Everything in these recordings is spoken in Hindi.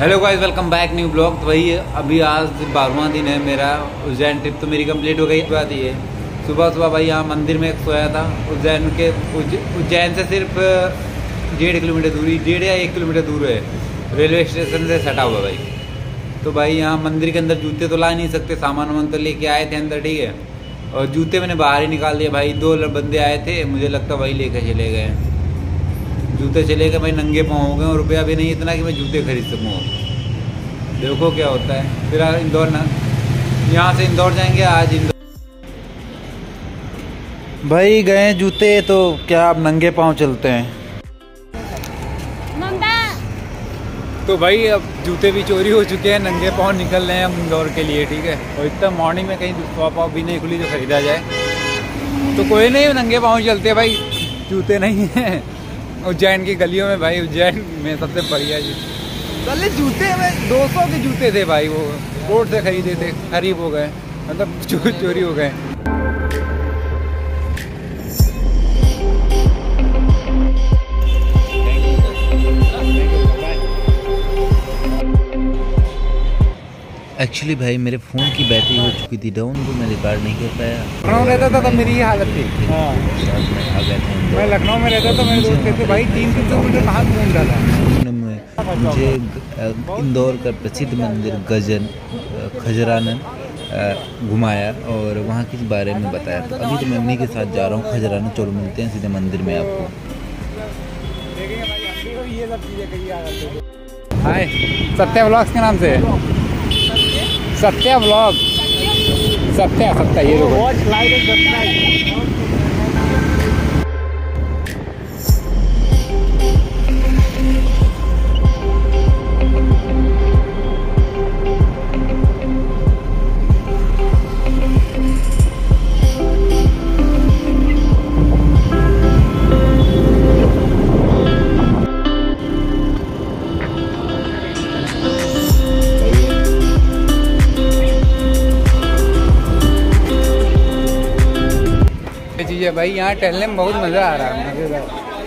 Hello guys, welcome back new blog. तो वही अभी आज 12वां दिन है मेरा उज्जैन ट्रिप, तो मेरी कंप्लीट हो गई। बात ये सुबह भाई यहाँ मंदिर में सोया था। उज्जैन से सिर्फ 1.5 किलोमीटर दूरी, 1.5 या 1 किलोमीटर दूर है, रेलवे स्टेशन से सटा हुआ भाई। तो भाई यहाँ मंदिर के अंदर जूते तो ला नहीं सकते, सामान वामान तो लेके आए थे अंदर, ठीक है। और जूते मैंने बाहर ही निकाल दिए भाई। 2 बंदे आए थे, मुझे लगता वही लेके चले गए। जूते चले गए भाई, नंगे पाँव हो गए और रुपया भी नहीं इतना कि मैं जूते खरीद सकूँ। देखो क्या होता है। फिर इंदौर ना, यहाँ से इंदौर जाएंगे आज। इंदौर भाई गए जूते, तो क्या आप नंगे पाँव चलते हैं? तो भाई अब जूते भी चोरी हो चुके हैं, नंगे पाँव निकल रहे हैं हम इंदौर के लिए, ठीक है। और इतना मॉर्निंग में कहीं शॉप भी नहीं खुली जो खरीदा जाए, तो कोई नहीं, नंगे पाँव चलते भाई। जूते नहीं है उज्जैन की गलियों में भाई। उज्जैन में सबसे बढ़िया चले जूते में 200 के जूते थे भाई, वो रोड से खरीदे थे, खरीब हो गए, मतलब चोरी हो गए। एक्चुअली भाई मेरे फ़ोन की बैटरी हो चुकी थी डाउन, तो मैं रिकॉर्ड नहीं कर पाया। लखनऊ रहता था तब मेरी ये हालत थी। हाँ, मैं लखनऊ में रहता था, मेरे दोस्त कहते भाई 300 किलोमीटर कहाँ घूम रहा था। मुझे इंदौर का प्रसिद्ध मंदिर गजन खजरानन घुमाया और वहाँ के बारे में बताया। तो अभी तो मैं मम्मी के साथ जा रहा हूँ खजरानन। चलो मिलते हैं सीधे मंदिर में आपको। हाय, सत्या व्लॉग्स के नाम से है। सत्या व्लॉग, सत्या ये लोग। चीज़ भाई, यहाँ टहलने में बहुत मज़ा आ रहा है, मज़ेदार।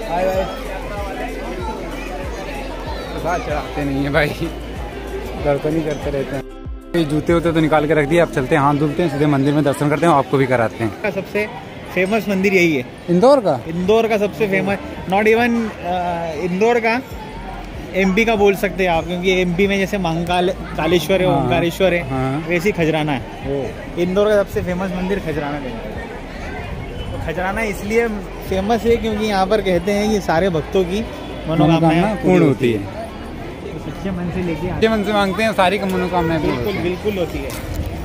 साथ चढ़ाते नहीं है भाई, दर्शन ही करते रहते हैं। जूते होते तो निकाल के रख दिए, अब चलते हैं, हाथ धुलते हैं, सीधे मंदिर में दर्शन करते हैं, आपको भी कराते हैं। सबसे फेमस मंदिर यही है इंदौर का सबसे फेमस, नॉट इवन इंदौर का, एमपी का बोल सकते हैं आप, क्योंकि एमपी में जैसे महाकाल कालेश्वर है, ओंकारेश्वर है, वैसे ही खजराना है। इंदौर का सबसे फेमस मंदिर खजराना है। खजराना इसलिए फेमस है क्योंकि यहाँ पर कहते हैं कि सारे भक्तों की मनोकामनाएं पूर्ण होती है। सच्चे मन से लेके सच्चे मन से मांगते हैं, सारी मनोकामनाएं बिल्कुल होती है।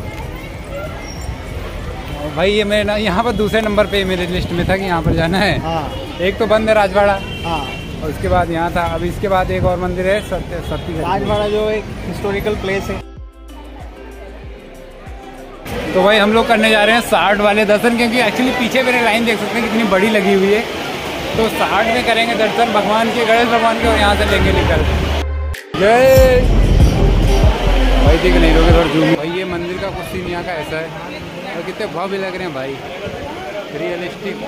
और भाई ये मैं ना यहाँ पर दूसरे नंबर पे मेरे लिस्ट में था कि यहाँ पर जाना है। हाँ, एक तो बंद है राजवाड़ा। हाँ, और उसके बाद यहाँ था। अब इसके बाद एक और मंदिर है सत्ती राजवाड़ा, जो एक हिस्टोरिकल प्लेस है। तो भाई हम लोग करने जा रहे हैं 60 वाले दर्शन, क्योंकि एक्चुअली पीछे मेरे लाइन देख सकते हैं कितनी बड़ी लगी हुई है। तो 60 में करेंगे दर्शन भगवान के, गणेश भगवान के, और यहाँ से लेंगे निकल। जय भाई, देख नहीं लोगे थोड़ा जूम। भाई ये मंदिर का कुछ सीन यहाँ का ऐसा है, और कितने भव्य लग रहे हैं भाई, रियलिस्टिक।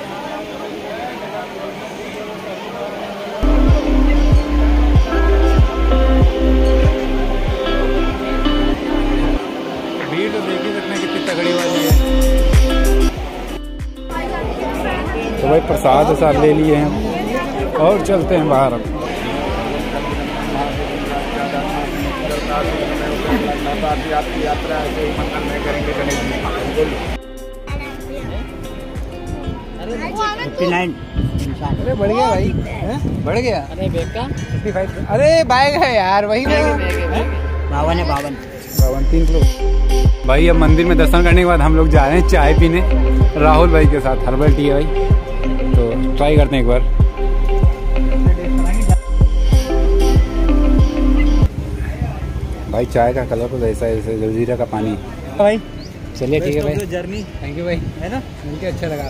भीड़ तो देख ही सकते हैं कितनी तगड़ी वाली है। तो भाई प्रसाद साथ ले लिए हैं और चलते हैं बाहर। अरे बढ़ गया भाई, बढ़ गया। अरे बैग का 55। अरे बैग है यार, वही 52 3 किलो। भाई अब मंदिर में दर्शन करने के बाद हम लोग जा रहे हैं चाय पीने राहुल भाई के साथ। हर्बल टी है भाई, तो ट्राई करते हैं एक बार। भाई चाय का कलर तो ऐसा है जैसे जलजीरा का पानी भाई। चलिए ठीक है भाई, जर्नी। थैंक यू भाई, है ना, मिलके अच्छा लगा।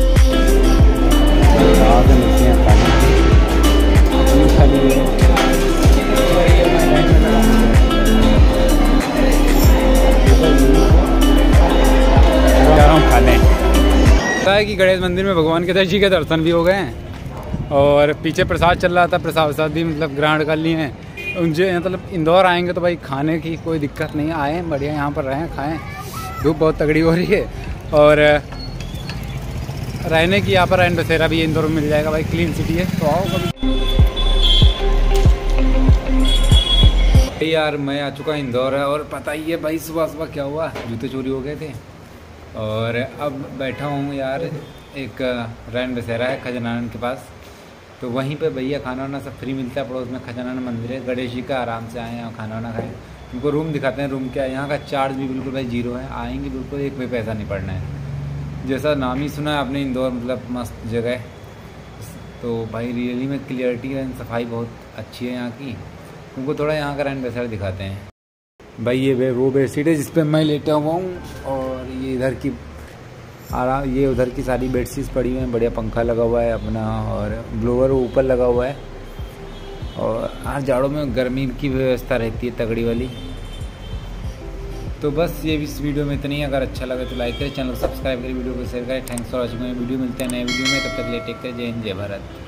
है कि गणेश मंदिर में भगवान के जी के दर्शन भी हो गए हैं और पीछे प्रसाद चल रहा था, प्रसाद भी मतलब ग्रहण कर लिए हैं। उनसे मतलब इंदौर आएंगे तो भाई खाने की कोई दिक्कत नहीं, आए बढ़िया यहाँ पर रहें खाएं। धूप बहुत तगड़ी हो रही है और रहने की यहाँ पर एंड बसेरा भी इंदौर में मिल जाएगा भाई, क्लीन सिटी है, तो आओ कभी। यार मैं आ चुका इंदौर है और पता ही है भाई सुबह सुबह क्या हुआ, जूते चोरी हो गए थे और अब बैठा हूँ यार एक रैन बसेरा है खजनानन के पास, तो वहीं पे भैया खाना वाना सब फ्री मिलता है, पड़ोस में खजनानन मंदिर है, गणेश जी का, आराम से आए यहाँ खाना वाना खाएं। उनको रूम दिखाते हैं, रूम क्या है, यहाँ का चार्ज भी बिल्कुल भाई 0 है, आएंगे बिल्कुल एक भी पैसा नहीं पड़ना है। जैसा नाम ही सुना है आपने इंदौर मतलब मस्त जगह है, तो भाई रियली में क्लियरिटी एंड सफाई बहुत अच्छी है यहाँ की। उनको थोड़ा यहाँ का रैन बसेरा दिखाते हैं। भाई ये वो बेडशीट है जिस पे मैं लेटा हुआ हूँ और ये इधर की ये उधर की सारी बेडशीट्स पड़ी हुई हैं, बढ़िया पंखा लगा हुआ है अपना और ब्लोअर ऊपर लगा हुआ है और हर जाड़ों में गर्मी की व्यवस्था रहती है तगड़ी वाली। तो बस ये इस वीडियो में इतनी, अगर अच्छा लगे तो लाइक करें, चैनल को सब्सक्राइब करें, वीडियो को शेयर करें। Thanks for watching. वीडियो मिलते हैं नए वीडियो में, तब तक ले टेक केयर, जय हिंद जय भारत।